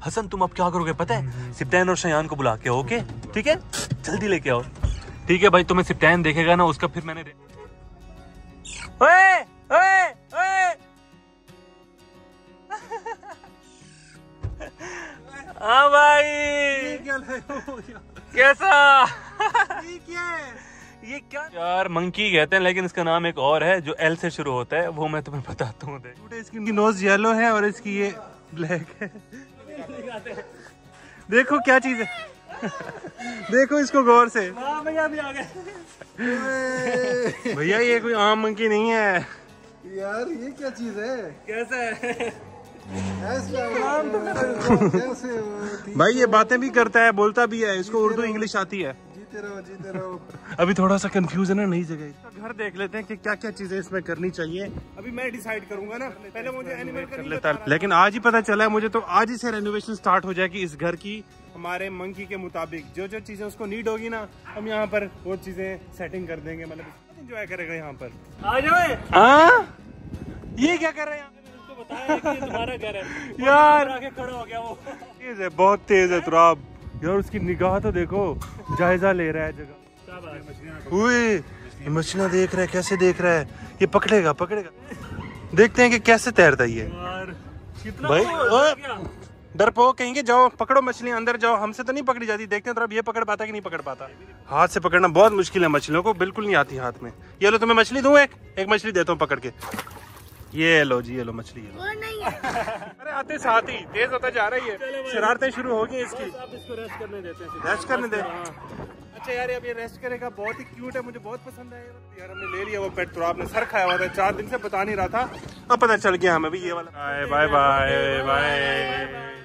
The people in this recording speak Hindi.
हसन तुम अब क्या करोगे पता है, सिप्टैन और शयान को बुला के आओ, ओके ठीक है, जल्दी लेके आओ। ठीक है भाई, तुम्हें सिप्टैन देखेगा ना उसका फिर मैंने ओए, ओए, ओए। हाँ भाई, कैसा ये क्या यार, मंकी कहते हैं लेकिन इसका नाम एक और है जो एल से शुरू होता है, वो मैं तुम्हें बताता हूँ। इसकी नोज येलो है और इसकी ये ब्लैक है। देखो क्या चीज है। देखो इसको गौर से। भैया भी आ गए। भैया ये कोई आम मंकी नहीं है यार, ये क्या चीज है? कैसा है भाई? ये बातें भी करता है, बोलता भी है, इसको उर्दू इंग्लिश आती है। जीते रहो, जीते रहो। अभी थोड़ा सा कंफ्यूजन है नई जगह। इसका घर देख लेते हैं कि क्या क्या चीजें इसमें करनी चाहिए। अभी मैं डिसाइड करूंगा ना, पहले मुझे एनिमल कर लेता, लेकिन आज ही पता चला है मुझे, तो आज ही से रेनोवेशन स्टार्ट हो जाएगी इस घर की। हमारे मंकी के मुताबिक जो जो चीजें उसको नीड होगी ना, हम यहाँ पर वो चीजें सेटिंग कर देंगे, मतलब एंजॉय करेगा यहाँ पर। आ जाओ। हाँ, ये क्या कर रहे हैं? बताया कि तुम्हारा घर है यार, आके खड़ा हो गया वो। तेज है, बहुत तेज है तुराब। यार उसकी निगाह तो देखो, जायजा ले रहा है जगह। मछलियाँ देख रहा है, कैसे देख रहा है, ये पकड़ेगा पकड़ेगा। देखते हैं कि कैसे तैरता है ये। भाई डरपोक कहेंगे, जाओ पकड़ो मछलियाँ, अंदर जाओ, हमसे तो नहीं पकड़ी जाती। देखते हैं तुराब ये पकड़ पाता कि नहीं पकड़ पाता। हाथ से पकड़ना बहुत मुश्किल है, मछलियों को बिल्कुल नहीं आती हाथ में। ये लो, तुम्हें मछली दूं, एक मछली देता हूँ पकड़ के। ये लो जी, ये लो मछली, ये लो। अरे आते साथ ही तेज होता जा रही है, शरारतें शुरू हो गई इसकी। इसको रेस्ट करने देते हैं, रेस्ट करने दे। अच्छा यार, अब ये रेस्ट करेगा, बहुत ही क्यूट है, मुझे बहुत पसंद है यार। हमने ले लिया वो पेट, तो आपने सर खाया हुआ था 4 दिन से, बता नहीं रहा था, अब पता चल गया हमें भी ये वाला। Bye bye bye bye.